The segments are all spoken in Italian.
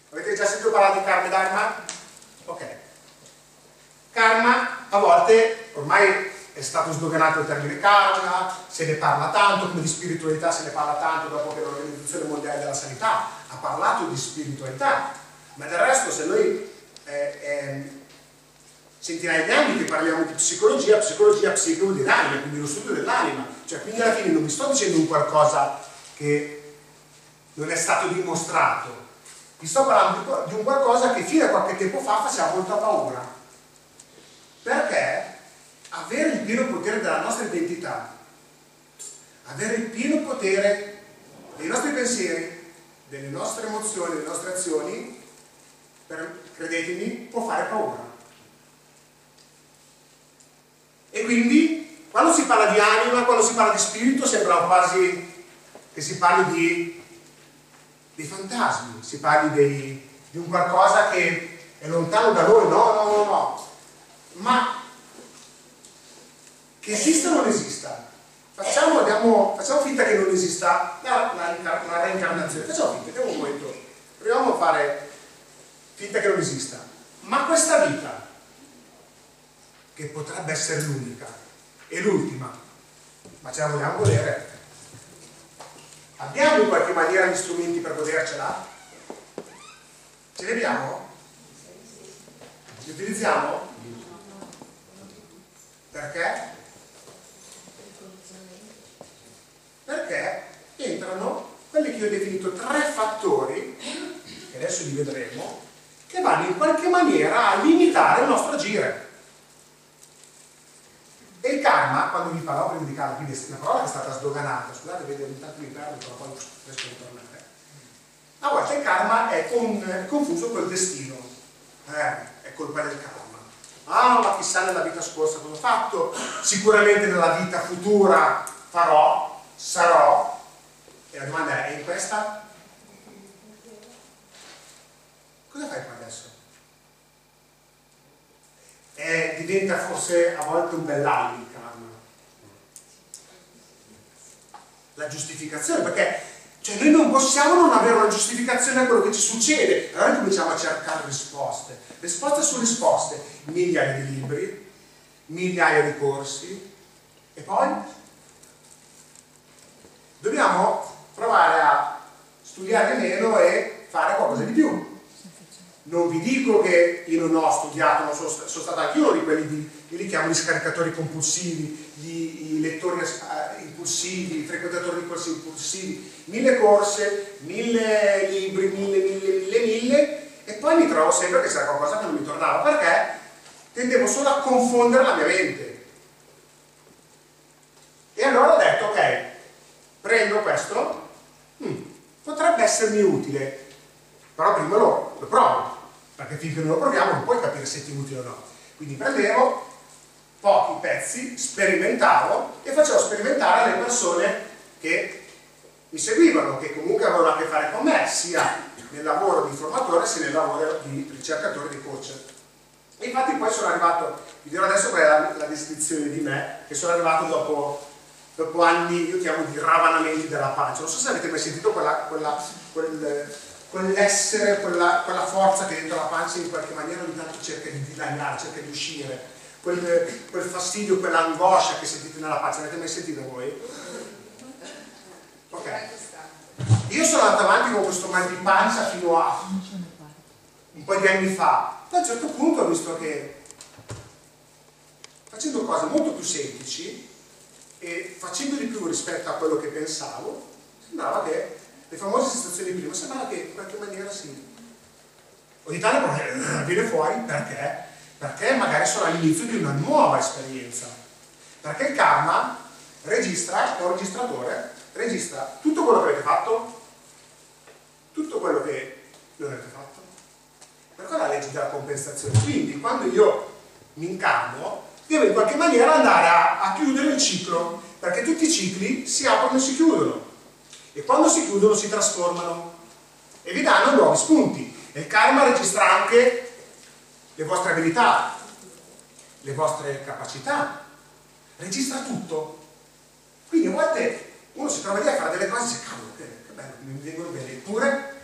Avete già sentito parlare di karma e dharma? Ok. Karma, a volte, ormai è stato sdoganato il termine karma, se ne parla tanto, come di spiritualità se ne parla tanto dopo che l'Organizzazione Mondiale della Sanità ha parlato di spiritualità. Ma del resto, se noi centinaia di anni che parliamo di psicologia, psiche vuol dire anima, quindi lo studio dell'anima. Cioè, quindi alla fine non vi sto dicendo un qualcosa che non è stato dimostrato. Vi sto parlando di un qualcosa che fino a qualche tempo fa faceva molta paura. Perché avere il pieno potere della nostra identità, avere il pieno potere dei nostri pensieri, delle nostre emozioni, delle nostre azioni, credetemi, può fare paura. E quindi, quando si parla di anima, quando si parla di spirito, sembra quasi che si parli dei fantasmi, si parli di un qualcosa che è lontano da noi. No. Ma che esista o non esista, facciamo finta che non esista la reincarnazione, facciamo finta, vediamo un momento, proviamo a fare finta che non esista. Ma questa vita, che potrebbe essere l'unica e l'ultima, ma ce la vogliamo godere? Abbiamo in qualche maniera gli strumenti per godercela? Ce li abbiamo? Li utilizziamo? Perché? Perché entrano quelli che io ho definito 3 fattori, che adesso li vedremo, che vanno in qualche maniera a limitare il nostro agire. E il karma, quando vi parlavo prima di karma, quindi è una parola che è stata sdoganata, scusate, vedo ogni tanto mi perdo, però poi riesco a ritornare. A volte il karma è confuso col destino, è colpa del karma. Ah, ma chissà nella vita scorsa cosa ho fatto, sicuramente nella vita futura farò, sarò, e la domanda è in questa? Cosa fai qua adesso? Diventa forse a volte un bell'alibi il karma, la giustificazione, perché cioè, noi non possiamo non avere una giustificazione a quello che ci succede. Allora cominciamo a cercare risposte su risposte, migliaia di libri, migliaia di corsi, e poi dobbiamo provare a studiare meno e fare qualcosa di più. Non vi dico che io non ho studiato, non sono stato anche uno di quelli io li chiamo gli scaricatori compulsivi, i lettori impulsivi, i frequentatori di corsi impulsivi, 1000 corse, 1000 libri, 1000, e poi mi trovo sempre che c'era qualcosa che non mi tornava, perché tendevo solo a confondere la mia mente. E allora ho detto, ok, prendo questo, potrebbe essermi utile, però prima lo provo. Perché finché non lo proviamo non puoi capire se ti è utile o no. Quindi prendevo pochi pezzi, sperimentavo e facevo sperimentare alle persone che mi seguivano, che comunque avevano a che fare con me, sia nel lavoro di formatore sia nel lavoro di ricercatore, di coach. E infatti poi sono arrivato, vi dirò adesso qual è la descrizione di me, che sono arrivato dopo anni, io chiamo di ravanamenti della pancia. Non so se avete mai sentito quell'essere, quella forza che dentro la pancia in qualche maniera ogni tanto cerca di dilaniare, cerca di uscire, quel fastidio, quell'angoscia che sentite nella pancia. Avete mai sentito voi? Ok. Io sono andato avanti con questo mal di pancia fino a un po' di anni fa. A un certo punto ho visto che facendo cose molto più semplici e facendo di più rispetto a quello che pensavo, sembrava che le famose sensazioni di prima, sembrava che in qualche maniera ogni tanto viene fuori. Perché? Perché magari sono all'inizio di una nuova esperienza, perché il karma registra, è un registratore, registra tutto quello che avete fatto, tutto quello che non avete fatto. Per quella è la legge della compensazione. Quindi quando io mi incarno devo in qualche maniera andare a chiudere il ciclo, perché tutti i cicli si aprono e si chiudono. E quando si chiudono si trasformano e vi danno nuovi spunti. E il karma registra anche le vostre abilità, le vostre capacità, registra tutto. Quindi a volte uno si trova lì a fare delle cose e dice, cavolo, che bello, mi vengono bene, eppure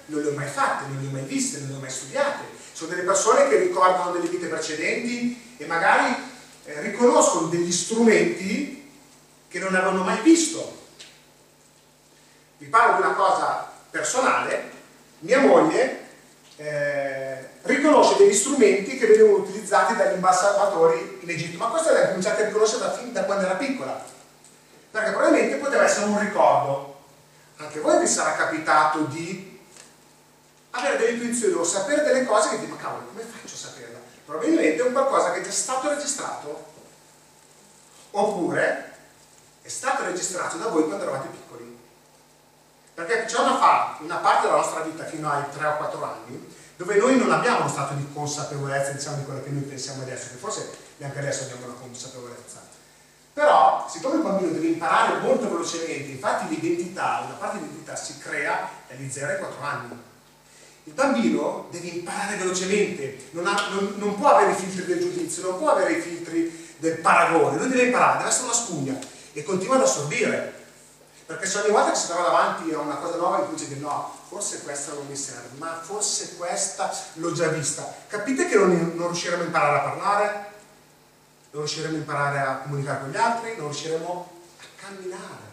non le ho mai fatte, non le ho mai viste, non le ho mai studiate. Sono delle persone che ricordano delle vite precedenti e magari riconoscono degli strumenti che non avevano mai visto. Vi parlo di una cosa personale: mia moglie riconosce degli strumenti che venivano utilizzati dagli ambasciatori in Egitto, ma questo l'ha cominciato a riconoscere da quando era piccola, perché probabilmente poteva essere un ricordo. Anche a voi vi sarà capitato di avere delle intuizioni o sapere delle cose che dite, ma cavolo, come faccio a saperla? Probabilmente è un qualcosa che è già stato registrato, oppure è stato registrato da voi quando eravate piccoli. Perché c'è una parte della nostra vita fino ai 3 o 4 anni dove noi non abbiamo uno stato di consapevolezza, diciamo, di quello che noi pensiamo adesso, che forse neanche adesso abbiamo una consapevolezza. Però, siccome il bambino deve imparare molto velocemente, infatti l'identità, una parte dell'identità si crea dagli 0 ai 4 anni. Il bambino deve imparare velocemente, non può avere i filtri del giudizio, non può avere i filtri del paragone, lui deve imparare, deve essere una spugna e continua ad assorbire. Perché se ogni volta che si trova davanti a una cosa nuova dice che no, forse questa non mi serve, ma forse questa l'ho già vista. Capite che non riusciremo a imparare a parlare? Non riusciremo a imparare a comunicare con gli altri? Non riusciremo a camminare.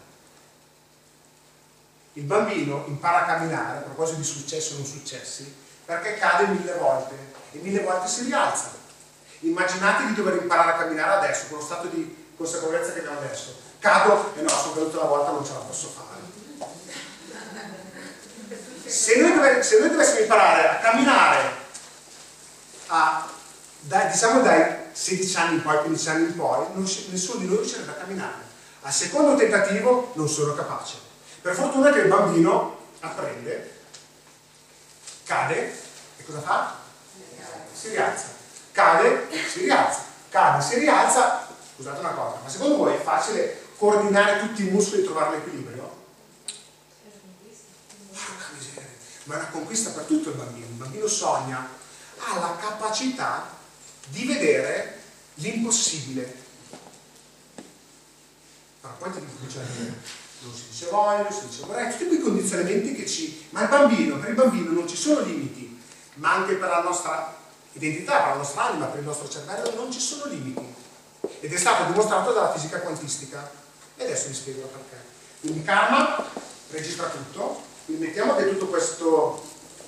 Il bambino impara a camminare, a proposito di successi o non successi, perché cade 1000 volte e 1000 volte si rialza. Immaginate di dover imparare a camminare adesso, con lo stato di consapevolezza che abbiamo adesso. Cado e no, sono caduto una volta, non ce la posso fare. Se noi dovessimo imparare a camminare diciamo dai 16 anni in poi, 15 anni in poi, nessuno di noi riuscirebbe a camminare. Al secondo tentativo non sono capace. Per fortuna che il bambino apprende, cade e cosa fa? Si rialza. Cade, si rialza. Cade, si rialza. Scusate una cosa, ma secondo voi è facile coordinare tutti i muscoli e trovare l'equilibrio? Porca miseria, ma è una conquista per tutto il bambino. Il bambino sogna, ha la capacità di vedere l'impossibile. Però poi ti comincia a dire, non si dice voglio, si dice vorrei, tutti quei condizionamenti che ci... Ma per il bambino non ci sono limiti, ma anche per la nostra identità, per la nostra anima, per il nostro cervello non ci sono limiti. Ed è stato dimostrato dalla fisica quantistica. E adesso vi spiego perché. Quindi Karma registra tutto, quindi mettiamo che tutto questo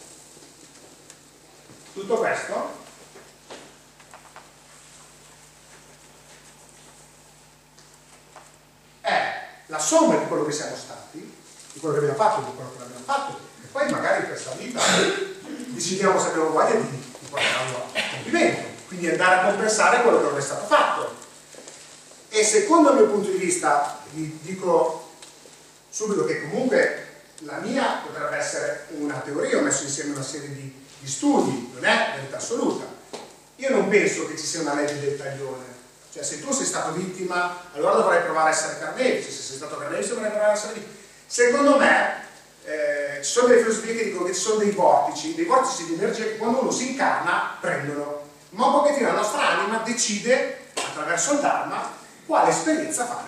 è la somma di quello che siamo stati, di quello che abbiamo fatto, di quello che non abbiamo fatto, e poi magari in questa vita decidiamo se abbiamo voglia di portarlo a compimento, quindi andare a compensare quello che non è stato fatto. E secondo il mio punto di vista, vi dico subito che comunque la mia potrebbe essere una teoria, ho messo insieme una serie di studi, non è verità assoluta. Io non penso che ci sia una legge del taglione, cioè se tu sei stato vittima, allora dovrai provare a essere carnefice, se sei stato carnefice dovrai provare a essere vittima. Secondo me ci sono delle filosofie che dicono che ci sono dei vortici di energia che quando uno si incarna prendono, ma un pochettino la nostra anima decide attraverso il Dharma quale esperienza fare.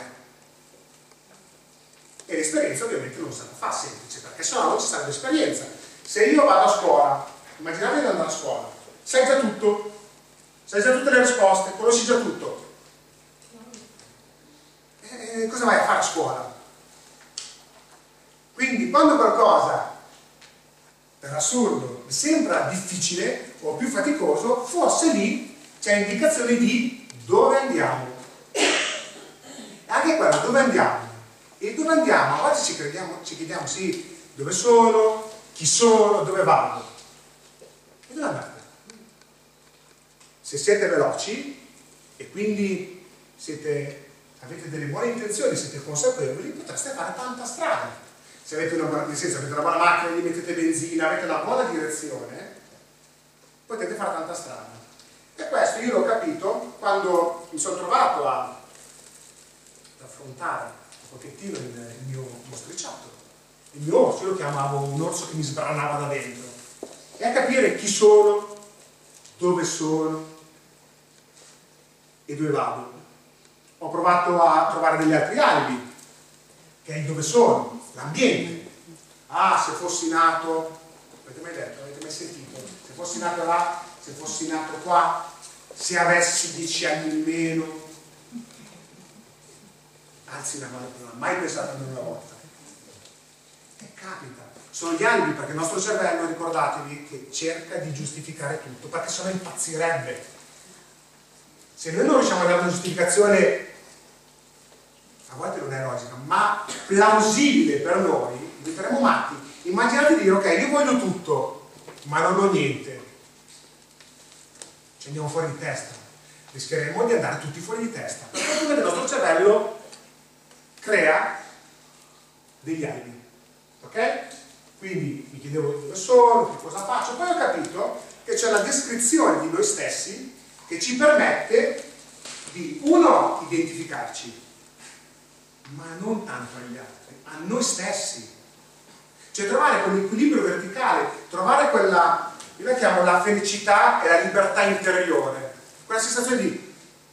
E l'esperienza ovviamente non se la fa semplice, perché sennò non ci sarebbe esperienza. Se io vado a scuola, immaginate di andare a scuola, sai già tutto, sai già tutte le risposte, conosci già tutto. Cosa vai a fare a scuola? Quindi quando qualcosa, per assurdo, mi sembra difficile o più faticoso, forse lì c'è indicazione di dove andiamo. Anche quello, dove andiamo? E dove andiamo? A volte ci chiediamo, sì, dove sono, chi sono, dove vado. E dove andate? Se siete veloci e quindi avete delle buone intenzioni, siete consapevoli, potreste fare tanta strada. Se avete una buona, nel senso, avete una buona macchina, gli mettete benzina, avete una buona direzione, potete fare tanta strada. E questo io l'ho capito quando mi sono trovato ad affrontare un pochettino il mio mostriciato. Il mio orso, io lo chiamavo un orso che mi sbranava da dentro. E a capire chi sono, dove sono e dove vado. Ho provato a trovare degli altri alibi, che è il dove sono, l'ambiente. Ah, se fossi nato Avete mai detto? Avete mai sentito? Se fossi nato là, se fossi nato qua, se avessi 10 anni in meno. Alzi la mano, non ho mai pensato a una volta. E capita. Sono gli alibi, perché il nostro cervello, ricordatevi, che cerca di giustificare tutto, perché sennò impazzirebbe. Se noi non riusciamo a dare una giustificazione, a volte non è logica, ma plausibile per noi, diventeremo matti. Immaginate di dire, ok, io voglio tutto, ma non ho niente. Ci andiamo fuori di testa. Rischieremo di andare tutti fuori di testa. Perché il nostro cervello crea degli alibi. Ok? Quindi mi chiedevo dove sono, che cosa faccio, poi ho capito che c'è una descrizione di noi stessi che ci permette di, uno, identificarci, ma non tanto agli altri, a noi stessi. Cioè trovare quell'equilibrio verticale, trovare quella, io la chiamo la felicità e la libertà interiore, quella sensazione di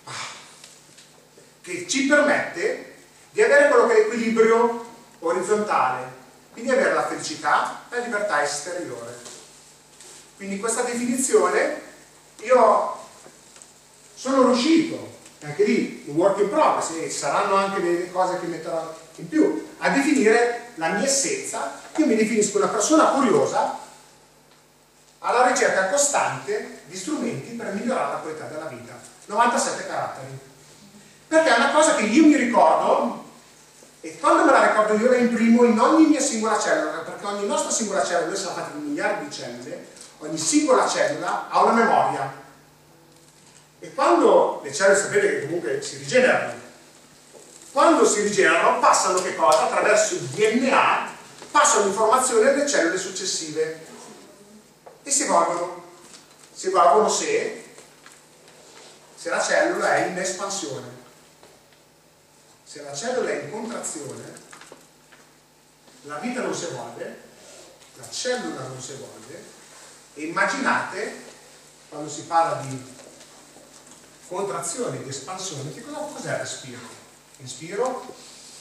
che ci permette di avere quello che è l'equilibrio orizzontale, quindi avere la felicità e la libertà esteriore. Quindi questa definizione io sono riuscito, anche lì un work in progress, e saranno anche delle cose che metterò in più, a definire la mia essenza. Io mi definisco una persona curiosa alla ricerca costante di strumenti per migliorare la qualità della vita. 97 caratteri. Perché è una cosa che io mi ricordo, e quando me la ricordo io la imprimo in ogni mia singola cellula, perché ogni nostra singola cellula, noi siamo fatti di miliardi di cellule, ogni singola cellula ha una memoria. E quando le cellule, sapete che comunque si rigenerano, quando si rigenerano passano che cosa? Attraverso il DNA passano informazioni alle cellule successive e si evolvono se la cellula è in espansione. Se la cellula è in contrazione, la vita non si evolve, la cellula non si evolve, e immaginate, quando si parla di contrazione e di espansione, che cos'è il respiro? Inspiro,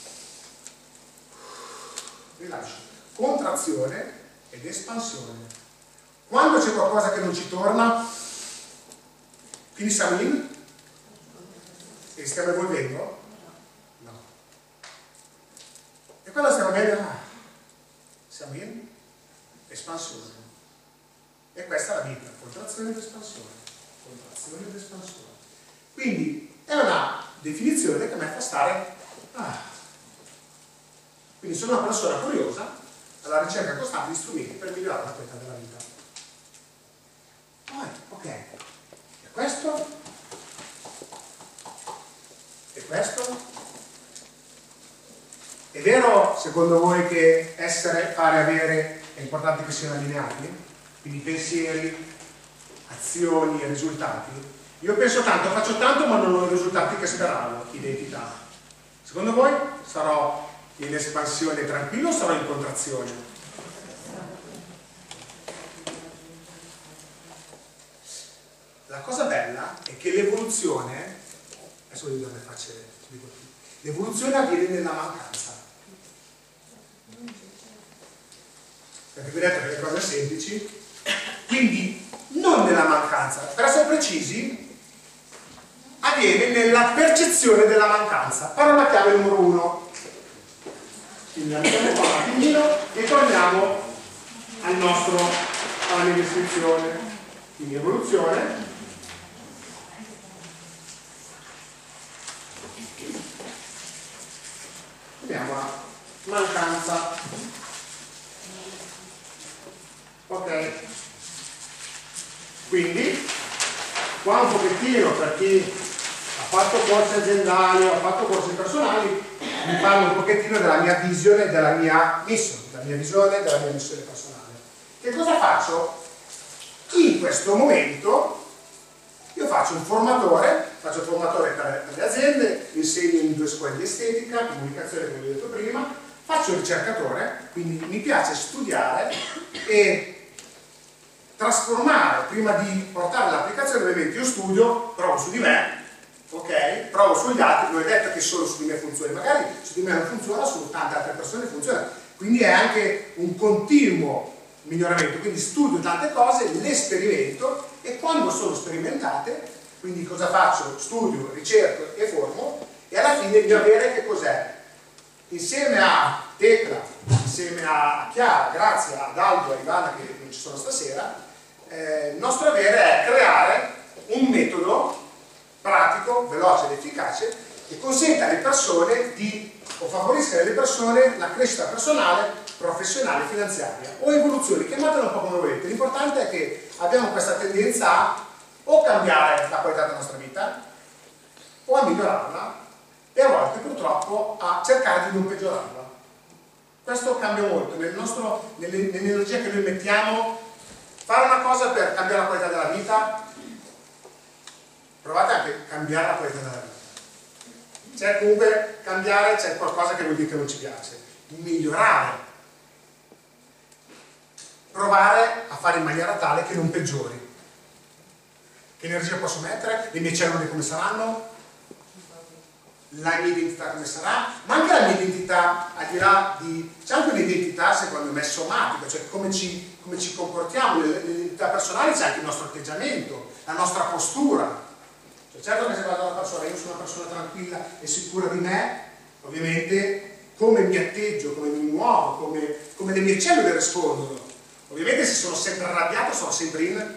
rilascio, contrazione ed espansione. Quando c'è qualcosa che non ci torna, quindi siamo in e stiamo evolvendo? No. E quando stiamo bene, siamo in espansione. E questa è la vita, contrazione ed espansione, contrazione ed espansione. Quindi è una definizione che a me fa stare. Quindi sono una persona curiosa alla ricerca costante di strumenti per migliorare la qualità della vita. Poi, ok, e questo? E questo? È vero secondo voi che essere, fare, avere è importante che siano allineati? Quindi pensieri, azioni e risultati? Io penso tanto, faccio tanto, ma non ho i risultati che speravo, identità. Secondo voi sarò in espansione tranquillo o sarò in contrazione? La cosa bella è che l'evoluzione, adesso voglio dare facce, l'evoluzione avviene nella mancanza. Perché vedete che le cose semplici, quindi non nella mancanza, per essere precisi, avviene nella percezione della mancanza. Parola chiave numero 1. Quindi andiamo qua un attimino e torniamo alla mia descrizione. Quindi evoluzione. Andiamo a mancanza. Ok. Quindi qua un pochettino, per chi ha fatto corsi aziendali o ha fatto corsi personali, vi parlo un pochettino della mia visione e della mia missione, personale. Che cosa faccio? In questo momento io faccio il formatore per le aziende, insegno in 2 scuole di estetica, comunicazione, come vi ho detto prima, faccio il ricercatore, quindi mi piace studiare e trasformare, prima di portare l'applicazione. Ovviamente io studio, provo su di me, ok? Provo sugli altri, non è detto che solo su di me funzioni, magari su di me non funziona, su tante altre persone funziona, quindi è anche un continuo miglioramento, quindi studio tante cose, le sperimento e quando sono sperimentate, quindi cosa faccio? Studio, ricerco e formo e alla fine il mio avere che cos'è? Insieme a Tecla, insieme a Chiara, Grazia, ad Aldo, a Ivana che non ci sono stasera, il nostro avere è creare un metodo pratico, veloce ed efficace che consenta alle persone o favorisca alle persone la crescita personale, professionale, finanziaria o evoluzione, chiamatela un po' come volete. L'importante è che abbiamo questa tendenza a o cambiare la qualità della nostra vita o a migliorarla e a volte purtroppo a cercare di non peggiorarla. Questo cambia molto nell'energia che noi mettiamo. Fare una cosa per cambiare la qualità della vita, provate anche a cambiare la qualità della vita. C'è comunque cambiare, c'è qualcosa che vuol dire che non ci piace. Migliorare, provare a fare in maniera tale che non peggiori. Che energia posso mettere? Le mie cellule come saranno? La mia identità come sarà? Ma anche la mia identità, al di là di... c'è anche un'identità secondo me somatica, cioè come ci comportiamo, l'identità personale, c'è anche il nostro atteggiamento, la nostra postura. Cioè, certo che se guardo una persona, io sono una persona tranquilla e sicura di me, ovviamente come mi atteggio, come mi muovo, come le mie cellule rispondono. Ovviamente se sono sempre arrabbiato sono sempre in...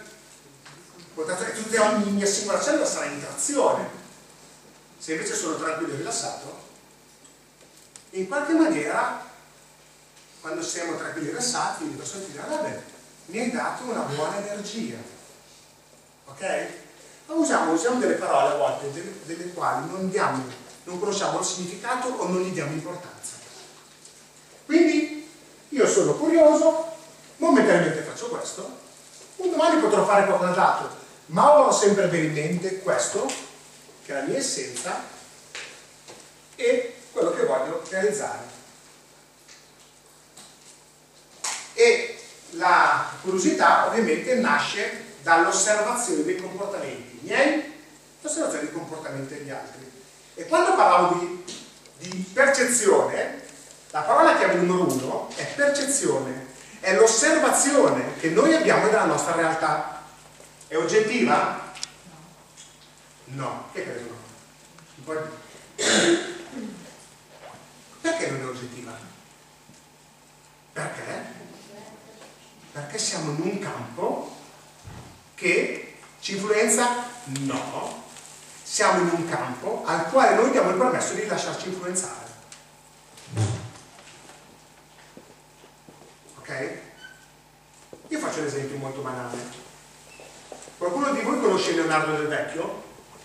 ogni mia singola cellula sarà in trazione. Se invece sono tranquillo e rilassato, in qualche maniera, quando siamo tranquilli e rilassati, le persone ti diranno, vabbè, mi hai dato una buona energia. Ok? Ma usiamo delle parole a volte, delle quali non conosciamo il significato o non gli diamo importanza. Quindi, io sono curioso, momentaneamente faccio questo, un domani potrò fare qualcosa d'altro, ma avrò sempre bene in mente questo, che è la mia essenza e quello che voglio realizzare. E la curiosità ovviamente nasce dall'osservazione dei comportamenti miei, l'osservazione dei comportamenti degli altri. E quando parlavo di percezione, la parola chiave numero 1 è percezione, è l'osservazione che noi abbiamo della nostra realtà. È oggettiva? No, che credo no. Perché non è oggettiva? Perché? Perché siamo in un campo che ci influenza? No. Siamo in un campo al quale noi diamo il permesso di lasciarci influenzare. Ok? Io faccio un esempio molto banale. Qualcuno di voi conosce Leonardo Del Vecchio?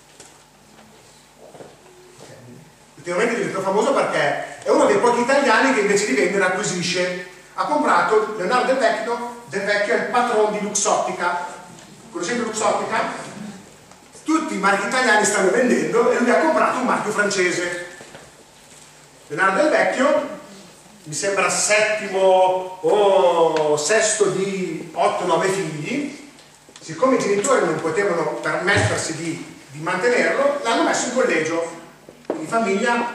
Ultimamente è diventato famoso perché è uno dei pochi italiani che invece di vendere acquisisce. Ha comprato Leonardo Del Vecchio, è il patron di Luxottica. Conoscete Luxottica? Tutti i marchi italiani stanno vendendo e lui ha comprato un marchio francese. Leonardo Del Vecchio, mi sembra settimo o sesto di 8-9 figli. Siccome i genitori non potevano permettersi di mantenerlo, l'hanno messo in collegio. Quindi famiglia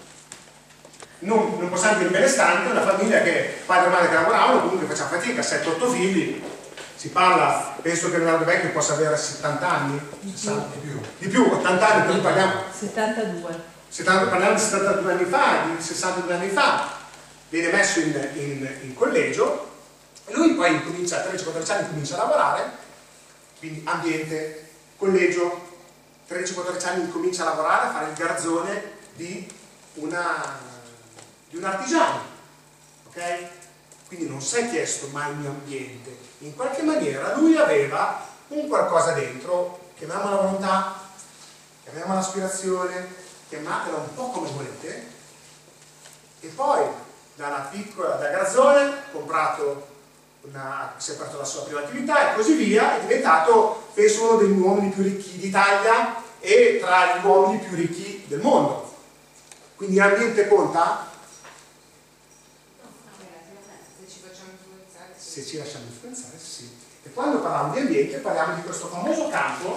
non possiamo dire benestante, una famiglia che padre e madre che lavoravano, comunque faceva fatica, 7-8 figli. Si parla, penso che Leonardo Vecchio possa avere 70 anni, 60, di più, 80 anni, quindi parliamo 72. Parliamo di 72 anni fa, di 62 anni fa. Viene messo in collegio e lui poi comincia, a 13-14 anni comincia a lavorare, quindi ambiente, collegio, 13-14 anni comincia a lavorare, a fare il garzone di un artigiano, ok? Quindi non si è chiesto mai il mio ambiente, in qualche maniera lui aveva un qualcosa dentro, chiamiamola la volontà, chiamiamola l'aspirazione, chiamatela un po' come volete, e poi da garzone ha comprato si è aperto la sua prima attività e così via, è diventato, penso, uno degli uomini più ricchi d'Italia e tra gli uomini più ricchi del mondo. Quindi l'ambiente conta? Se ci lasciamo influenzare, sì. E quando parliamo di ambiente parliamo di questo famoso campo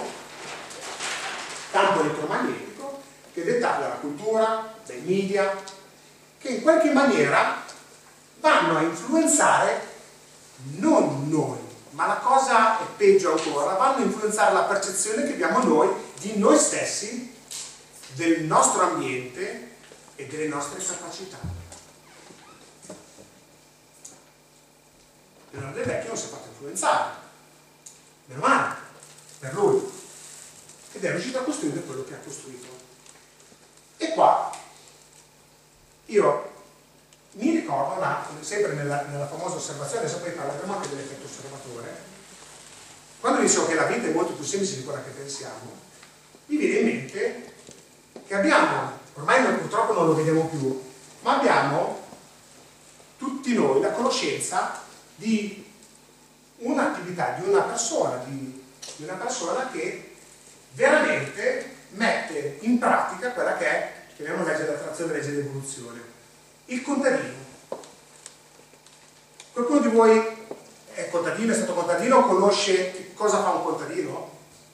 elettromagnetico, che è dettato dalla cultura, dai media, che in qualche maniera vanno a influenzare non noi, ma la cosa è peggio ancora, vanno a influenzare la percezione che abbiamo noi di noi stessi, del nostro ambiente e delle nostre capacità. Leonardo Del Vecchio non si è fatto influenzare, meno male, per lui, ed è riuscito a costruire quello che ha costruito. E qua io mi ricordo, sempre nella famosa osservazione, adesso poi parleremo anche dell'effetto osservatore, quando dicevo che la vita è molto più semplice di quella che pensiamo, mi viene in mente che abbiamo, ormai noi purtroppo non lo vediamo più, ma abbiamo tutti noi la conoscenza di un'attività, di una persona che veramente mette in pratica quella che è, chiamiamo legge dell'attrazione, legge dell'evoluzione, il contadino. Qualcuno di voi è contadino, è stato contadino, conosce che cosa fa un contadino?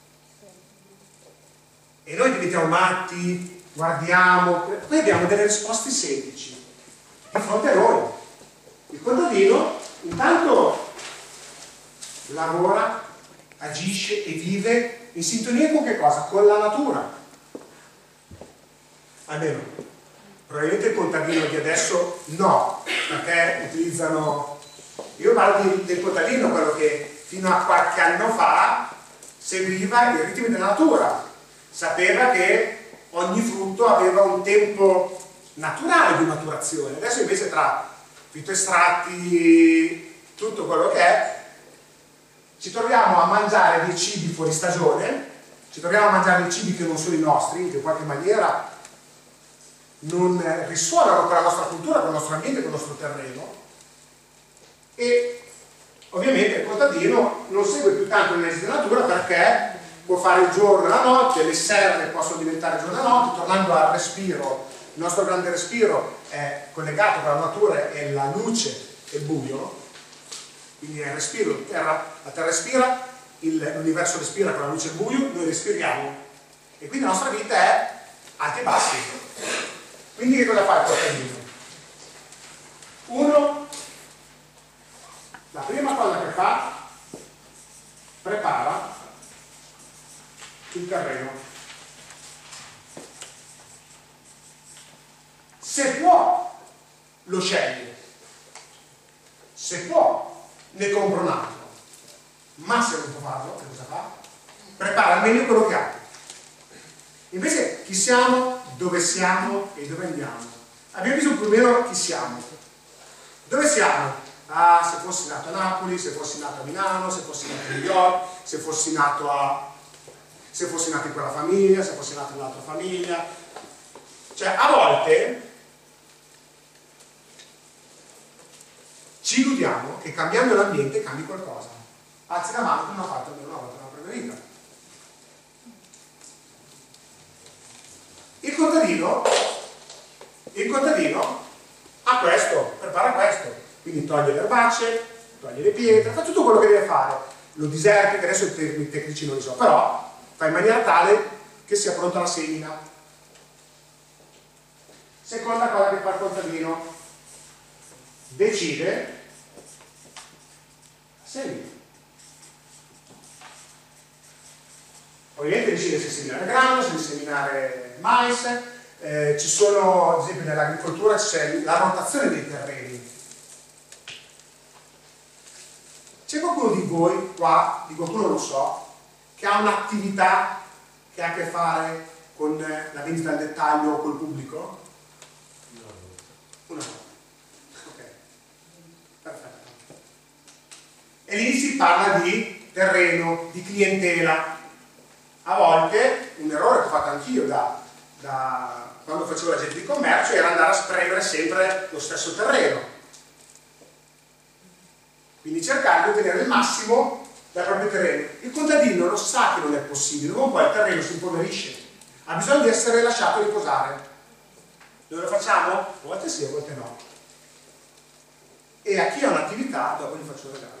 E noi diventiamo matti, guardiamo, poi abbiamo delle risposte semplici di fronte a noi. Il contadino intanto lavora, agisce e vive in sintonia con che cosa? Con la natura. Almeno, probabilmente il contadino di adesso no, perché utilizzano... Io parlo del contadino, quello che fino a qualche anno fa seguiva i ritmi della natura, sapeva che ogni frutto aveva un tempo naturale di maturazione. Adesso invece tra fitoestratti, tutto quello che è, ci troviamo a mangiare dei cibi fuori stagione, ci troviamo a mangiare dei cibi che non sono i nostri, che in qualche maniera non risuonano con la nostra cultura, con il nostro ambiente, con il nostro terreno. E ovviamente il contadino non segue più tanto le leggi della natura, perché può fare il giorno e la notte, le serre possono diventare giorno e notte, tornando al respiro. Il nostro grande respiro è collegato con la natura e la luce e il buio, quindi è il respiro, la terra respira, l'universo respira con la luce e il buio, noi respiriamo, e quindi la nostra vita è alti e bassi. Quindi che cosa fa il contadino? Uno, la prima cosa che fa, prepara il terreno. Se può, lo sceglie. Se può, ne compra un altro. Ma se non può farlo, che cosa fa? Prepara al meglio quello che ha. Invece, chi siamo, dove siamo e dove andiamo? Abbiamo visto più o meno chi siamo. Dove siamo? Ah, se fossi nato a Napoli, se fossi nato a Milano, se fossi nato a New York, se fossi nato in quella famiglia, se fossi nato in un'altra famiglia. Cioè, a volte ci illudiamo che cambiando l'ambiente cambi qualcosa. Alzi la mano che non ha fatto almeno una volta nella propria vita. Il contadino ha questo, prepara questo, quindi toglie le erbacce, toglie le pietre, fa tutto quello che deve fare, lo disertica, adesso i termini tecnici non li so, però fa in maniera tale che sia pronta la semina. Seconda cosa che fa il contadino, decide la semina. Ovviamente decide se seminare grano, se seminare mais, ci sono, ad esempio nell'agricoltura c'è la rotazione dei terreni. C'è qualcuno di voi qua, di qualcuno lo so, che ha un'attività che ha a che fare con la vendita al dettaglio o col pubblico? Una volta. Ok, perfetto. E lì si parla di terreno, di clientela. A volte un errore che ho fatto anch'io da quando facevo l'agente di commercio era andare a spremere sempre lo stesso terreno, quindi cercare di ottenere il massimo dal proprio terreno. Il contadino lo sa che non è possibile, dopo un po' il terreno si impoverisce, ha bisogno di essere lasciato riposare. Noi lo facciamo? A volte sì, a volte no. E a chi ha un'attività dopo gli faccio regali,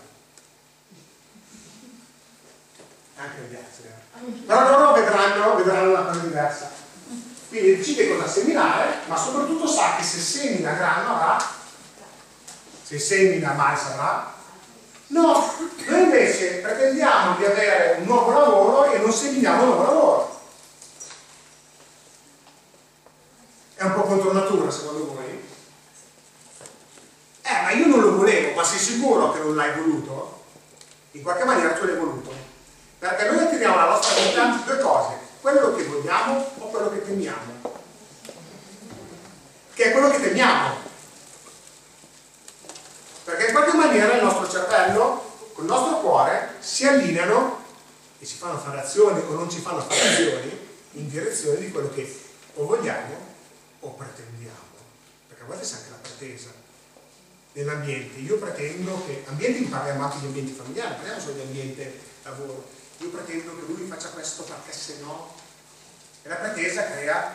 anche le piazze, però loro vedranno una cosa diversa. Quindi decide cosa seminare, ma soprattutto sa che se semina grano avrà, se semina mais avrà. No, pretendiamo di avere un nuovo lavoro e non seminiamo un nuovo lavoro. È un po' contro natura, secondo voi? Ma io non lo volevo, ma sei sicuro che non l'hai voluto? In qualche maniera tu l'hai voluto. Perché noi attiriamo alla nostra vita due cose: quello che vogliamo o quello che temiamo. Che è quello che temiamo. Perché in qualche maniera il nostro cervello con il nostro cuore si allineano e ci fanno fare azioni o non ci fanno fare azioni in direzione di quello che o vogliamo o pretendiamo. Perché a volte c'è anche la pretesa nell'ambiente. Io pretendo che, ambienti, parliamo anche di ambienti familiari, parliamo solo di ambiente lavoro. Io pretendo che lui faccia questo perché se no, e la pretesa crea,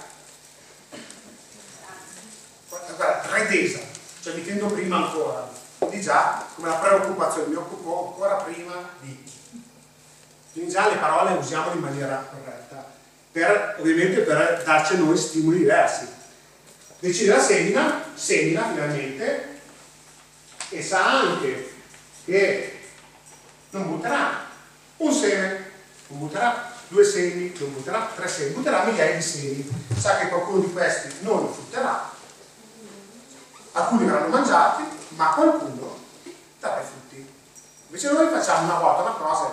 guarda, pretesa, cioè mi tendo prima ancora. Quindi già come la preoccupazione, mi occupo ancora prima di. Quindi già le parole usiamole in maniera corretta, ovviamente per darci a noi stimoli diversi. Decide la semina finalmente, e sa anche che non butterà un seme, non butterà due semi, non butterà tre semi, butterà migliaia di semi. Sa che qualcuno di questi non li frutterà, alcuni verranno mangiati, ma qualcuno darà i frutti. Invece noi facciamo una volta una cosa,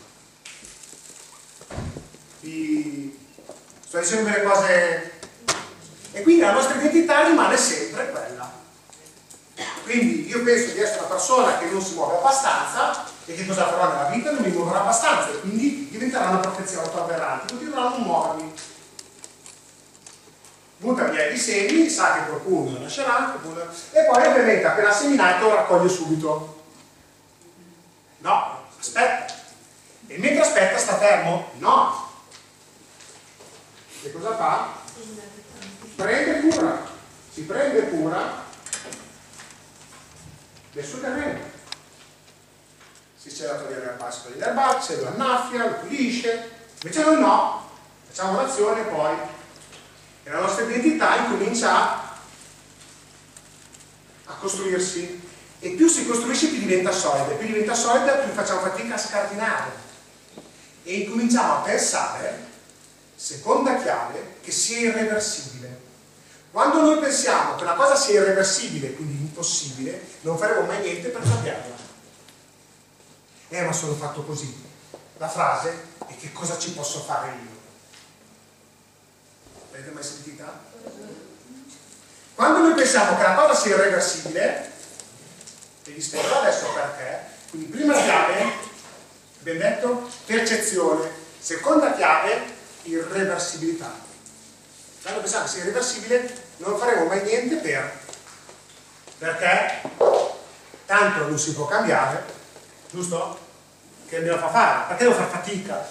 sto dicendo delle cose, e quindi la nostra identità rimane sempre quella. Quindi io penso di essere una persona che non si muove abbastanza, e che cosa farò nella vita? Non mi muoverò abbastanza, e quindi diventerà una profezia autoavverrante, continuerò a non muovermi. Butta via i semi, sa che qualcuno nascerà, e poi ovviamente appena seminato raccoglie subito. No, aspetta. E mentre aspetta sta fermo? No. E cosa fa? Prende cura, si prende cura del suo terreno. Si c'è da togliere l'erbaceo, toglie l'erbaceo, lo annaffia, lo pulisce. Invece noi no, facciamo l'azione e poi e la nostra identità incomincia a costruirsi, e più si costruisce più diventa solida, più facciamo fatica a scardinare, e incominciamo a pensare, seconda chiave, che sia irreversibile. Quando noi pensiamo che una cosa sia irreversibile, quindi impossibile, non faremo mai niente per cambiarla. Ma sono fatto così. La frase è: che cosa ci posso fare io? L'avete mai sentita? Quando noi pensiamo che una cosa sia irreversibile, e vi spiego adesso perché, quindi prima chiave, abbiamo detto percezione, seconda chiave irreversibilità. Quando pensiamo che sia irreversibile non faremo mai niente perché tanto non si può cambiare, giusto? Che me lo fa fare? Perché devo far fatica?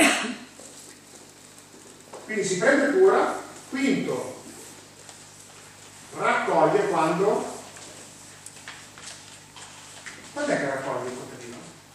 Quindi si prende cura. Quinto, raccoglie quando è che raccoglie il contadino?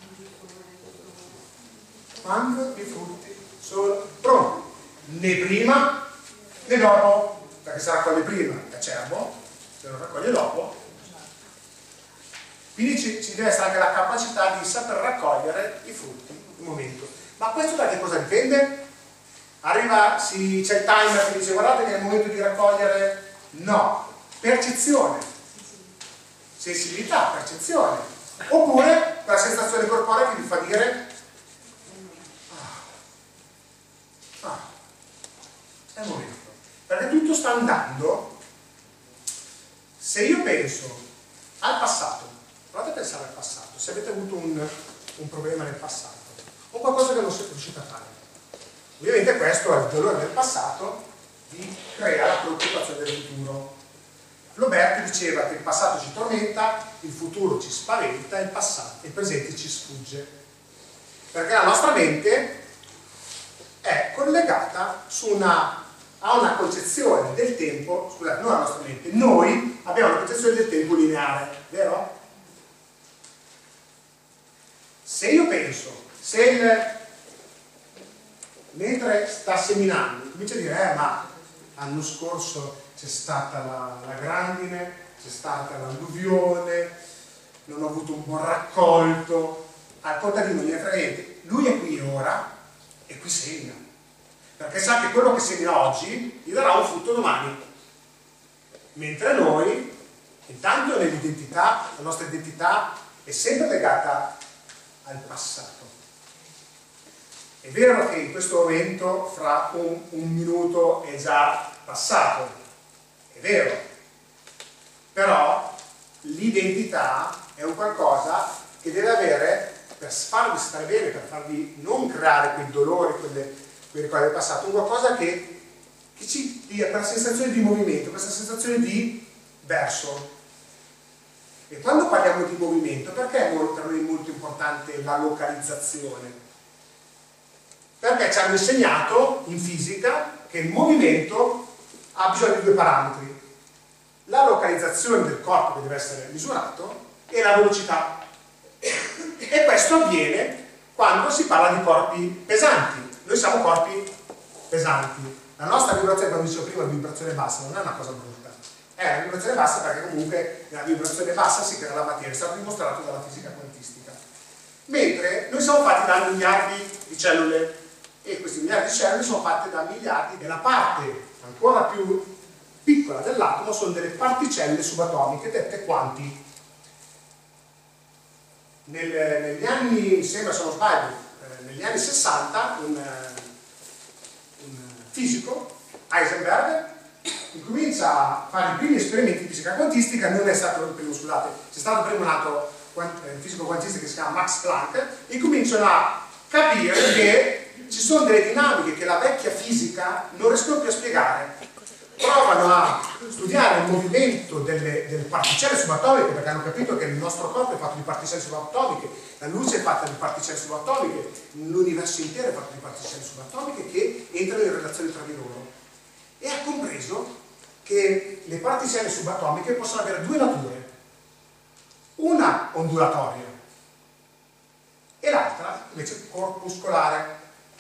Quando i frutti sono pronti, né prima né dopo, perché se raccoglie prima è acerbo, se lo raccoglie dopo. Quindi ci deve essere anche la capacità di saper raccogliere i frutti in un momento. Ma questo da che cosa dipende? Arriva, c'è il timer che dice: guardate che è il momento di raccogliere. No, percezione, sensibilità, percezione, oppure quella sensazione corporea che vi fa dire: è il momento, perché tutto sta andando. Se io penso al passato, provate a pensare al passato, se avete avuto un problema nel passato o qualcosa che non siete riusciti a fare, ovviamente questo è il dolore del passato, vi crea la preoccupazione del futuro. Flaubert diceva che il passato ci tormenta, il futuro ci spaventa, il presente ci sfugge, perché la nostra mente è collegata a una concezione del tempo, scusate, non la nostra mente, noi abbiamo una concezione del tempo lineare, vero? Se io penso, mentre sta seminando, comincia a dire: ma l'anno scorso c'è stata la grandine, c'è stata l'alluvione, non ho avuto un buon raccolto, al contadino non gliene frega niente, lui è qui ora e qui segna, perché sa che quello che segna oggi gli darà un frutto domani, mentre noi intanto nell'identità, la nostra identità è sempre legata al passato. È vero che in questo momento fra un minuto è già passato, è vero, però l'identità è un qualcosa che deve avere, per farvi stare bene, per farvi non creare quei dolori, quelle cose del passato, un qualcosa che ci dia quella sensazione di movimento, questa sensazione di verso. E quando parliamo di movimento, perché per noi è molto importante la localizzazione? Perché ci hanno insegnato in fisica che il movimento ha bisogno di due parametri: la localizzazione del corpo che deve essere misurato e la velocità. E questo avviene quando si parla di corpi pesanti. Noi siamo corpi pesanti. La nostra vibrazione, come dicevo prima, vibrazione bassa, non è una cosa brutta. È una vibrazione bassa perché comunque nella vibrazione bassa si crea la materia, è stato dimostrato dalla fisica quantistica. Mentre noi siamo fatti da miliardi di cellule, e questi miliardi di cellule sono fatte da miliardi, e la parte ancora più piccola dell'atomo sono delle particelle subatomiche dette quanti. Negli anni, mi sembra se non sbaglio, negli anni 60 un fisico, Heisenberg, incomincia a fare i primi esperimenti di fisica quantistica. Non è stato il primo, scusate, c'è stato prima un altro fisico quantista che si chiama Max Planck, e cominciano a capire che ci sono delle dinamiche che la vecchia fisica non riescono più a spiegare. Provano a studiare il movimento delle particelle subatomiche, perché hanno capito che il nostro corpo è fatto di particelle subatomiche, la luce è fatta di particelle subatomiche, l'universo intero è fatto di particelle subatomiche che entrano in relazione tra di loro. E ha compreso che le particelle subatomiche possono avere due nature, una ondulatoria e l'altra invece corpuscolare.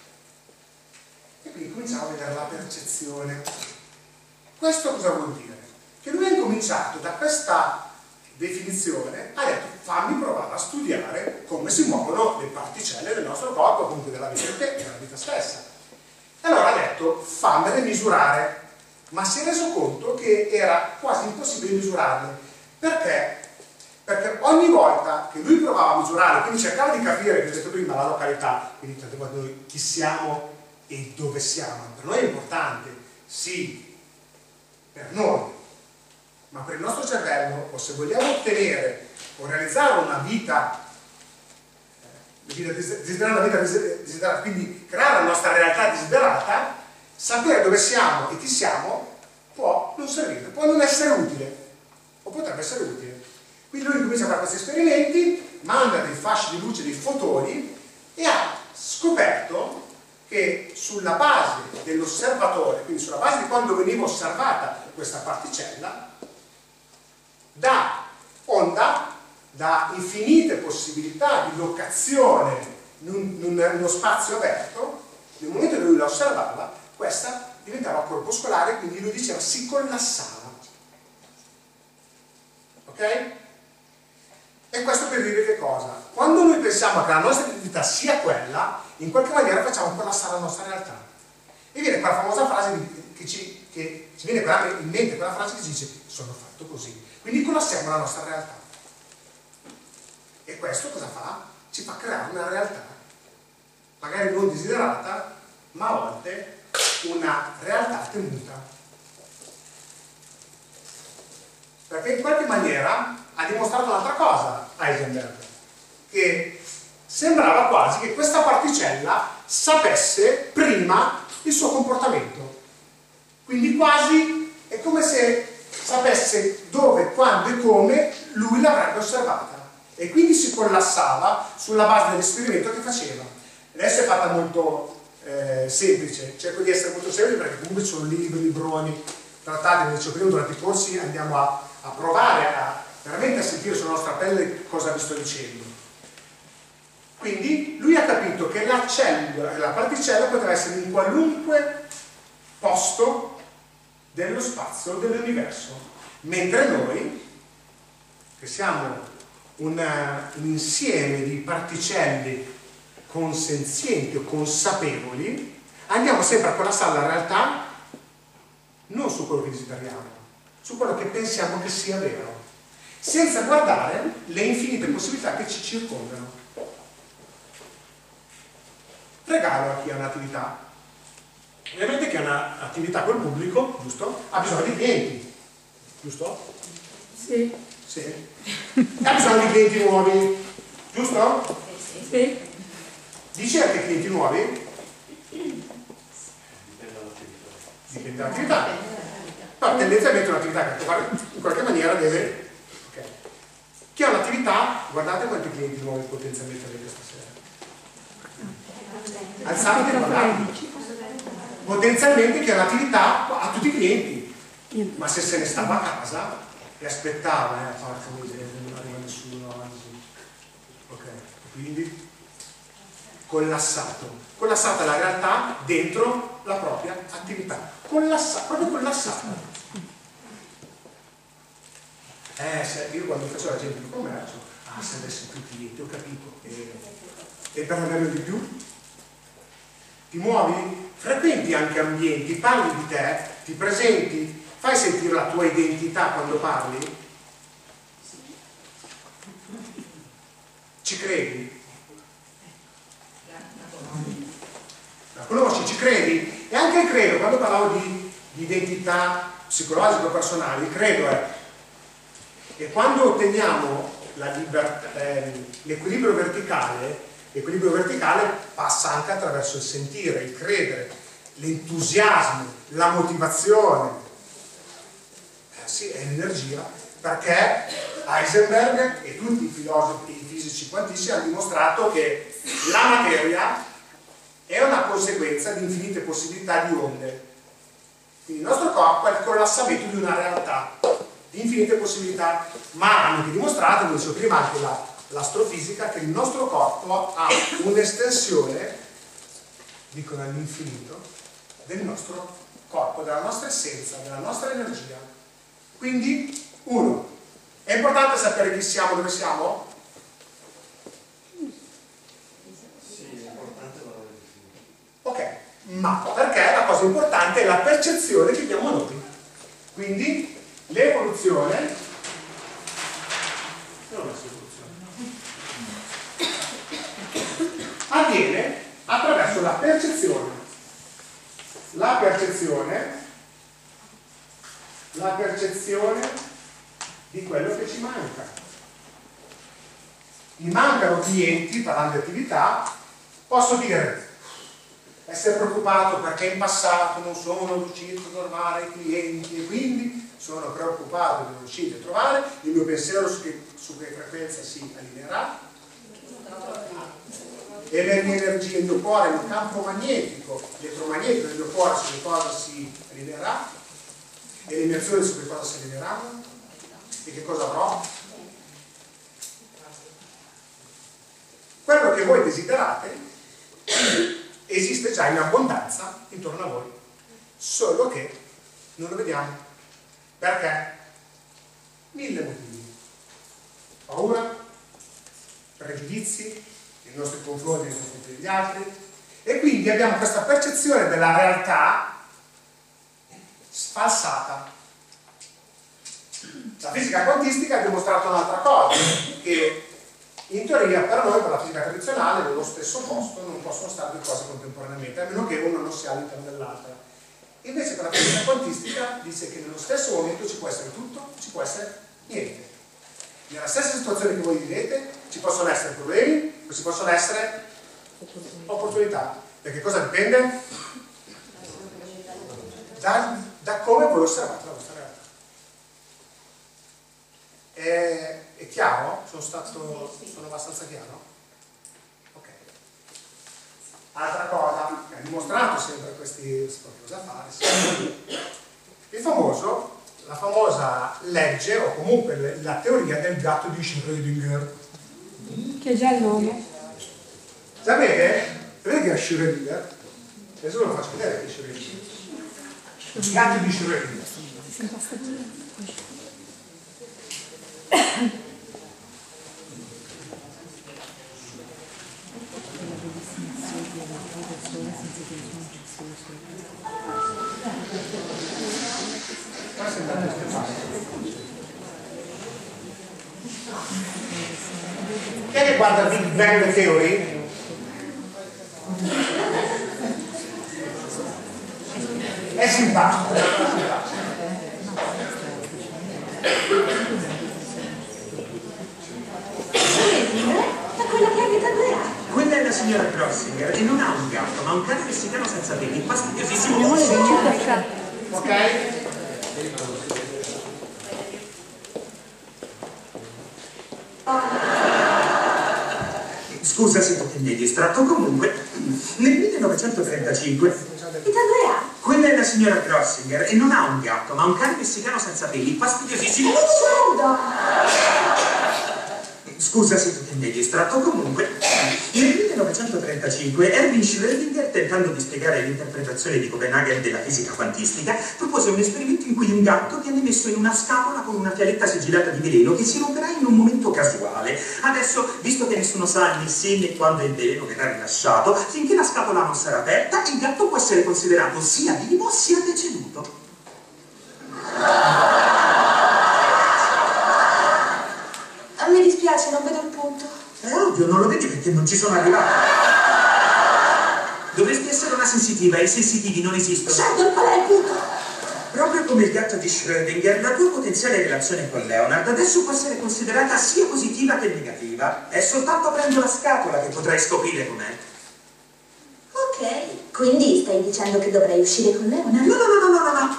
E quindi cominciamo a vedere la percezione. Questo cosa vuol dire? Che lui ha incominciato da questa definizione, ha detto: fammi provare a studiare come si muovono le particelle del nostro corpo, comunque della vita stessa. E allora ha detto: fammele misurare. Ma si è reso conto che era quasi impossibile misurarle. Perché? Perché ogni volta che lui provava a misurare, quindi cercava di capire, come ho detto prima, la località, quindi tante volte noi chi siamo e dove siamo. Per noi è importante, sì, per noi, ma per il nostro cervello, o se vogliamo ottenere o realizzare una vita desiderata, quindi creare la nostra realtà desiderata, sapere dove siamo e chi siamo può non servire, può non essere utile, o potrebbe essere utile. Quindi lui comincia a fare questi esperimenti, manda dei fasci di luce, dei fotoni, e ha scoperto che sulla base dell'osservatore, quindi sulla base di quando veniva osservata questa particella, da onda, da infinite possibilità di locazione in uno spazio aperto, nel momento in cui lui la osservava, questa diventava corpuscolare, quindi lui diceva si collassava. Ok? E questo per dire che cosa? Quando noi pensiamo che la nostra identità sia quella, in qualche maniera facciamo collassare la nostra realtà. E viene quella famosa frase che ci viene in mente, quella frase che ci dice: sono fatto così. Quindi collassiamo la nostra realtà. E questo cosa fa? Ci fa creare una realtà, magari non desiderata, ma a volte una realtà temuta. Perché in qualche maniera ha dimostrato un'altra cosa Heisenberg, che sembrava quasi che questa particella sapesse prima il suo comportamento. Quindi quasi è come se sapesse dove, quando e come lui l'avrebbe osservata. E quindi si collassava sulla base dell'esperimento che faceva. Adesso è fatta molto semplice, cerco di essere molto semplice perché comunque ci sono libri, libroni, trattati, come dicevo prima, durante i corsi andiamo a provare veramente a sentire sulla nostra pelle cosa vi sto dicendo. Quindi lui ha capito che la particella poteva essere in qualunque posto dello spazio dell'universo, mentre noi, che siamo un insieme di particelle consenzienti o consapevoli, andiamo sempre a collassare la realtà non su quello che desideriamo, su quello che pensiamo che sia vero, senza guardare le infinite possibilità che ci circondano. Regalo a chi ha un'attività. Ovviamente chi ha un'attività col pubblico, giusto? Ha bisogno di clienti, giusto? Sì. Sì. Ha bisogno di clienti nuovi, giusto? Sì. Dice anche clienti nuovi? Dipende dall'attività. Però tendenzialmente un'attività che in qualche maniera deve... Okay. Chi ha un'attività, guardate quanti clienti nuovi potenzialmente avete stasera. Alzate e guardate. Potenzialmente chi ha un'attività ha tutti i clienti. Ma se se ne stava a casa e aspettava, porca miseria, non arriva nessuno, anzi. Ok, quindi collassata la realtà dentro la propria attività, proprio collassata. Io quando faccio l'agente di commercio, se avessi più clienti, ho capito, e per averne di più, ti muovi, frequenti anche ambienti, parli di te, ti presenti, fai sentire la tua identità quando parli, ci credi? La conosci, ci credi? E anche il credo, quando parlavo di identità psicologica o personali, il credo è che quando otteniamo l'equilibrio verticale passa anche attraverso il sentire, il credere, l'entusiasmo, la motivazione. Sì, è l'energia, perché Heisenberg e tutti i filosofi, i fisici quantistici hanno dimostrato che la materia è una conseguenza di infinite possibilità di onde. Quindi il nostro corpo è il collassamento di una realtà di infinite possibilità, ma hanno anche dimostrato, come dicevo prima anche l'astrofisica, che il nostro corpo ha un'estensione, dicono all'infinito, del nostro corpo, della nostra essenza, della nostra energia. Quindi, uno, è importante sapere chi siamo, dove siamo? Sì, è importante valore di sì. Ok, ma perché la cosa importante è la percezione che abbiamo noi. Quindi l'evoluzione avviene attraverso la percezione. La percezione di quello che ci manca. Mi mancano clienti, parlando di attività, posso dire, essere preoccupato perché in passato non sono riuscito a trovare i clienti e quindi sono preoccupato di non riuscire a trovare, il mio pensiero su che frequenza si allineerà e le mie energie, il mio cuore, il mio campo magnetico, elettromagnetico del mio cuore su che cosa si allineerà e le mie azioni su che cosa si allineeranno e che cosa avrò. Quello che voi desiderate esiste già in abbondanza intorno a voi, solo che non lo vediamo. Perché? 1000 motivi. Paura, pregiudizi nei nostri confronti, nei confronti degli altri, e quindi abbiamo questa percezione della realtà sfalsata. La fisica quantistica ha dimostrato un'altra cosa, che in teoria per noi, per la fisica tradizionale, nello stesso posto non possono stare due cose contemporaneamente, a meno che uno non sia all'interno dell'altra. Invece per la fisica quantistica dice che nello stesso momento ci può essere tutto, ci può essere niente. Nella stessa situazione che voi vivete ci possono essere problemi, ma ci possono essere opportunità. Perché cosa dipende? Da come voi osservate la vostra realtà. È chiaro? Sono abbastanza chiaro? Ok. Altra cosa, ha dimostrato sempre questi cose a fare. La famosa legge, o comunque la teoria del gatto di Schrödinger. Che è già il nome. Sapete? Sapete che è Schrödinger? Adesso ve lo faccio vedere che è Schrödinger. Il gatto di Schrödinger. Chi è che guarda Big Bang Theory? È simpatico. Quella è la signora Crossinger e non ha un gatto, ma un cane messicano senza peli, fastidiosissimo. Ok? Scusa se ti tendi distratto, comunque, nel 1935... Quella è la signora Crossinger e non ha un gatto, ma un cane messicano senza peli, fastidiosissimo. Scusa se tu tendi distratto, comunque, nel 1935 Erwin Schrödinger, tentando di spiegare l'interpretazione di Copenaghen della fisica quantistica, propose un esperimento in cui un gatto viene messo in una scatola con una fialetta sigillata di veleno che si romperà in un momento casuale. Adesso, visto che nessuno sa né se né quando il veleno verrà rilasciato, finché la scatola non sarà aperta, il gatto può essere considerato sia vivo sia deceduto. Mi dispiace, non vedo il punto. È ovvio, non lo vedi perché non ci sono arrivato. Dovresti essere una sensitiva e i sensitivi non esistono. Sheldon, qual è il punto? Proprio come il gatto di Schrödinger, la tua potenziale relazione con Leonard adesso può essere considerata sia positiva che negativa. È soltanto aprendo la scatola che potrai scoprire com'è. Ok, quindi stai dicendo che dovrei uscire con Leonard? No.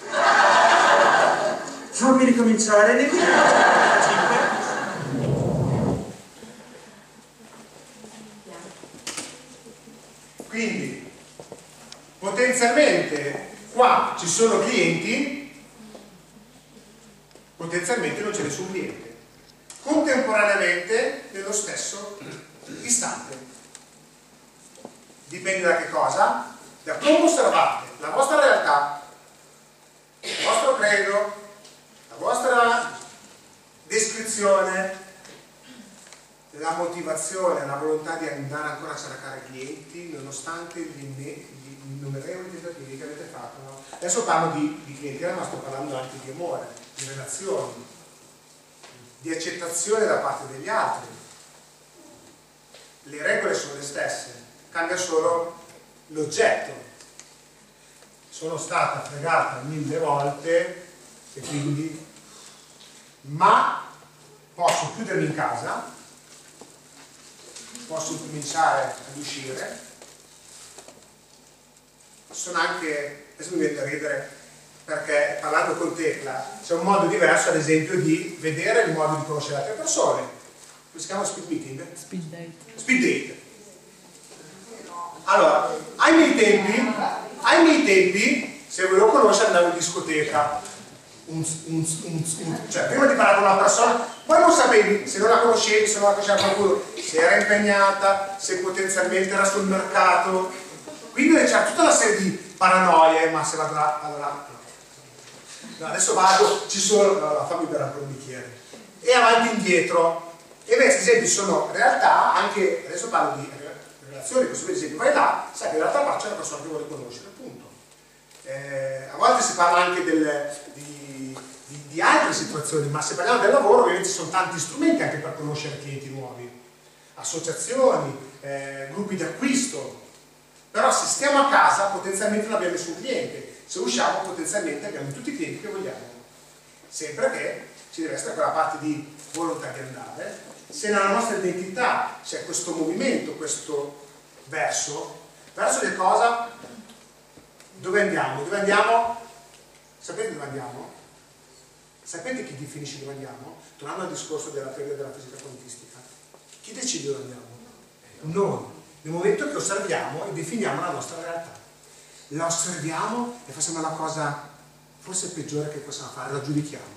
Fammi ricominciare. Nel 1945. Quindi, potenzialmente, qua ci sono clienti, potenzialmente non c'è nessun cliente. Contemporaneamente, nello stesso istante. Dipende da che cosa? Da come osservate la vostra realtà, il vostro credo, la vostra descrizione, la motivazione, la volontà di andare ancora a cercare clienti nonostante gli innumerevoli tentativi che avete fatto. No? Adesso parlo di clientela, ma sto parlando anche di amore, di relazioni, di accettazione da parte degli altri. Le regole sono le stesse, cambia solo l'oggetto. Sono stata fregata 1000 volte e quindi, ma posso chiudermi in casa, posso cominciare ad uscire. Sono anche, adesso mi viene da ridere perché parlando con Tecla c'è un modo diverso ad esempio di vedere il modo di conoscere altre persone. Come si chiama? Speed meeting? Speed date. Speed date. Allora, ai miei tempi, se volevo conoscere andavo in discoteca. Cioè, prima di parlare con una persona, poi non sapevi se non la conoscevi, se non la conosceva qualcuno, se era impegnata, se potenzialmente era sul mercato. Quindi c'era tutta una serie di paranoie, ma se vado là, no, adesso vado, ci sono, no, fammi bere ancora un bicchiere. E avanti e indietro. E questi esempi sono realtà, anche, adesso parlo di relazioni, questo per esempio vai là, sai che in realtà c'è una persona che vuole conoscere, appunto. A volte si parla anche di altre situazioni, ma se parliamo del lavoro ovviamente ci sono tanti strumenti anche per conoscere clienti nuovi, associazioni, gruppi di acquisto. Però se stiamo a casa potenzialmente non abbiamo nessun cliente, se usciamo potenzialmente abbiamo tutti i clienti che vogliamo, sempre che ci deve essere quella parte di volontà di andare. Se nella nostra identità c'è questo movimento, questo verso che cosa? Dove andiamo? Dove andiamo? Sapete dove andiamo? Sapete chi definisce dove andiamo? Tornando al discorso della teoria della fisica quantistica. Chi decide dove andiamo? Noi. Nel momento che osserviamo e definiamo la nostra realtà. La osserviamo e facciamo la cosa forse peggiore che possiamo fare, la giudichiamo.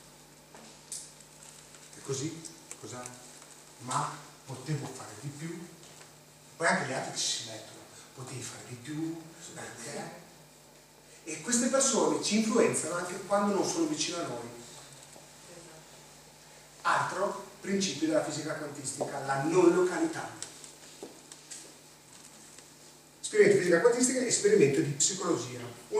E così, cosa? Ma potevo fare di più? Poi anche gli altri ci si mettono. Potevi fare di più? Perché? E queste persone ci influenzano anche quando non sono vicino a noi. Altro principio della fisica quantistica, la non località. esperimento di fisica quantistica e esperimento di psicologia.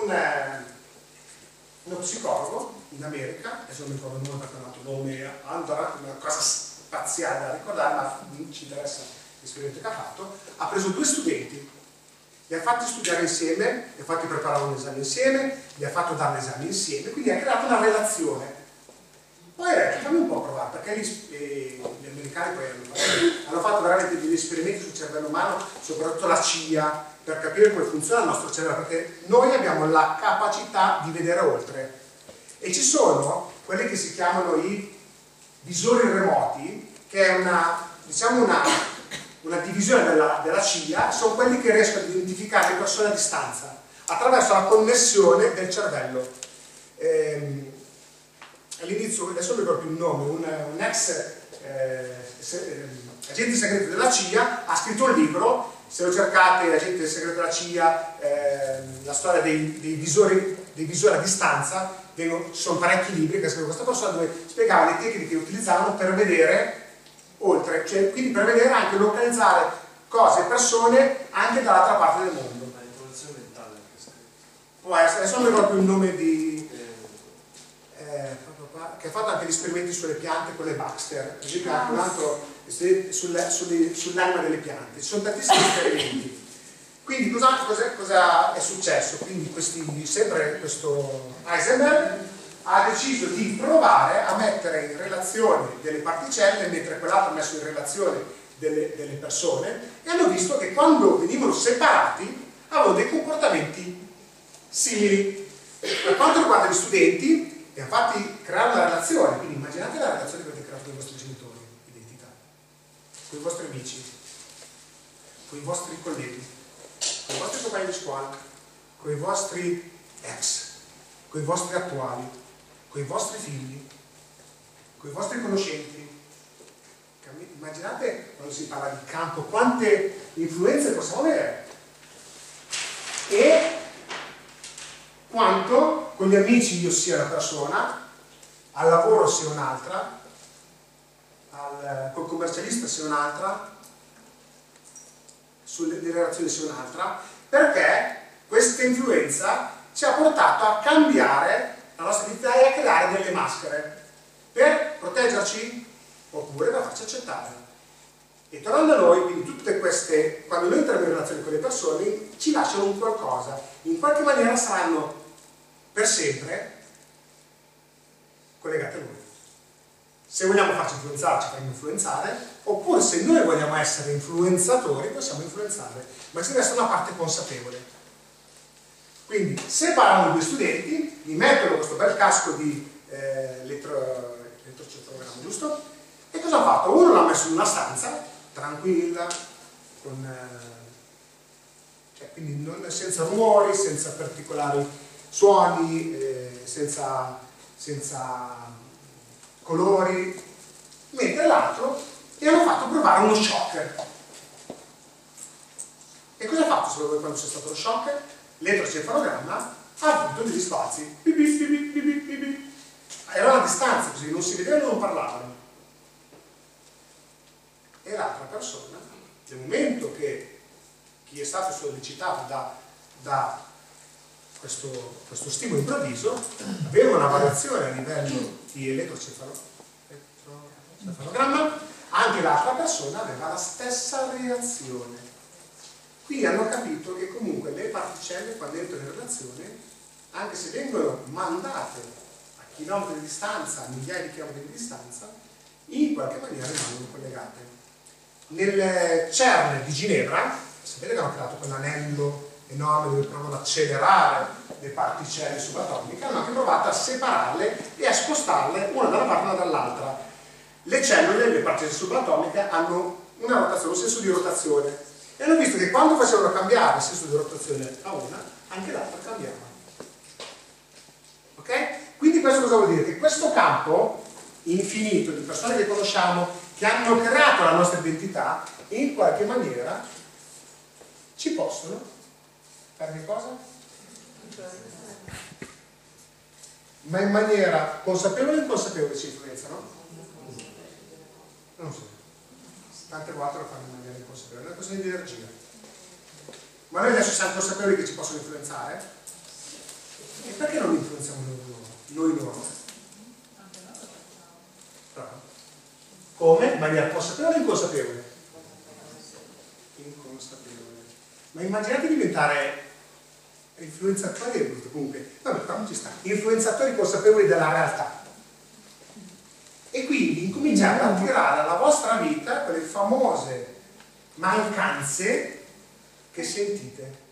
Uno psicologo in America, adesso non mi ricordo il nome perché è un altro nome, una cosa spaziale da ricordare, ma non ci interessa l'esperimento che ha fatto, ha preso 2 studenti, li ha fatti studiare insieme, li ha fatti preparare un esame insieme, li ha fatto dare l'esame insieme, quindi ha creato una relazione. Poi ha detto, fammi un po' provare, perché gli americani poi hanno fatto veramente degli esperimenti sul cervello umano, soprattutto la CIA, per capire come funziona il nostro cervello, perché noi abbiamo la capacità di vedere oltre. E ci sono quelli che si chiamano i visori remoti, che è diciamo una divisione della CIA, sono quelli che riescono ad identificare le persone a distanza, attraverso la connessione del cervello. All'inizio, adesso non mi ricordo più il nome, un ex agente segreto della CIA ha scritto un libro, se lo cercate, l'agente segreto della CIA, la storia dei visori a distanza, sono parecchi libri che ha scritto questa persona dove spiegava le tecniche che utilizzavano per vedere oltre, cioè quindi per vedere anche localizzare cose e persone anche dall'altra parte del mondo. La informazione mentale che scrive. Può essere, adesso non mi ricordo più il nome che ha fatto anche gli esperimenti sulle piante con le Baxter, per esempio anche un altro sull'anima delle piante. Ci sono tantissimi esperimenti. Quindi cosa è successo? Quindi sempre questo Heisenberg ha deciso di provare a mettere in relazione delle particelle, mentre quell'altro ha messo in relazione delle persone, e hanno visto che quando venivano separati avevano dei comportamenti simili. Per quanto riguarda gli studenti, e infatti creare una relazione, quindi immaginate la relazione che avete creato con i vostri genitori, identità, con i vostri amici, con i vostri colleghi, con i vostri compagni di scuola, con i vostri ex, con i vostri attuali, con i vostri figli, con i vostri conoscenti. Immaginate quando si parla di campo quante influenze possiamo avere e quanto con gli amici io sia una persona, al lavoro sia un'altra, col commercialista sia un'altra, sulle relazioni sia un'altra, perché questa influenza ci ha portato a cambiare la nostra identità e a creare delle maschere per proteggerci oppure per farci accettare. E tornando a noi, quindi tutte queste, quando noi entriamo in relazione con le persone, ci lasciano un qualcosa, in qualche maniera saranno per sempre collegate a noi. Se vogliamo farci influenzare, ci faremo influenzare, oppure se noi vogliamo essere influenzatori, possiamo influenzare, ma ci deve essere una parte consapevole. Quindi separano i 2 studenti, gli mettono questo bel casco di elettrocefalogramma, giusto? E cosa ha fatto? Uno l'ha messo in una stanza tranquilla, quindi senza rumori, senza particolari suoni, senza colori, mentre l'altro gli hanno fatto provare uno shock. E cosa ha fatto secondo voi quando c'è stato lo shock? L'elettrocefalogramma ha avuto degli spazi, erano a distanza, così non si vedevano e non parlavano. E l'altra persona, nel momento che chi è stato sollecitato da questo stimolo improvviso, aveva una variazione a livello di elettrocefalogramma, anche l'altra persona aveva la stessa reazione. Quindi hanno capito che comunque le particelle, quando entrano in relazione, anche se vengono mandate a chilometri di distanza, a migliaia di chilometri di distanza, in qualche maniera rimangono collegate. Nel CERN di Ginevra, sapete che hanno creato quell'anello enorme dove provano ad accelerare le particelle subatomiche, hanno anche provato a separarle e a spostarle una da una parte e una dall'altra. Le cellule, le particelle subatomiche, hanno una rotazione, un senso di rotazione, e hanno visto che quando facevano cambiare il senso di rotazione a una, anche l'altra cambiava. Ok? Quindi questo cosa vuol dire? Che questo campo infinito di persone che conosciamo, che hanno creato la nostra identità, in qualche maniera ci possono fare che cosa? Ma in maniera consapevole o inconsapevole ci influenzano? Non so. Tante volte lo fanno in maniera inconsapevole, è una questione di energia. Ma noi adesso siamo consapevoli che ci possono influenzare? E perché non influenziamo noi loro? Come? In maniera consapevole o inconsapevole? Inconsapevole. Ma immaginate diventare influenzatori, comunque, vabbè, non ci sta, influenzatori consapevoli della realtà. E quindi incominciate a attirare alla vostra vita quelle famose mancanze che sentite.